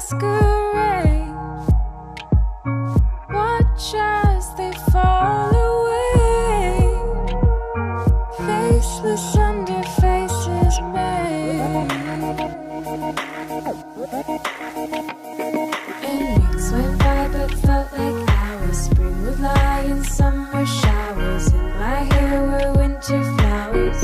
masquerade. Watch as they fall away, faceless under faces made. And weeks went by but felt like hours. Spring would lie in summer showers. In my hair were winter flowers.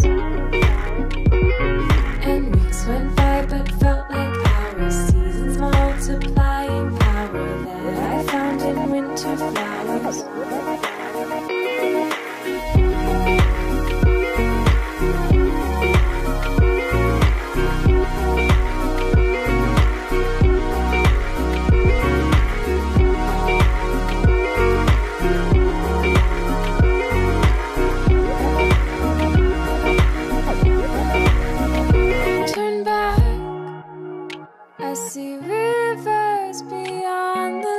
And weeks went by but felt like hours. Seasons multiplying power that I found in winter flowers. Turn back, I see rivers beyond the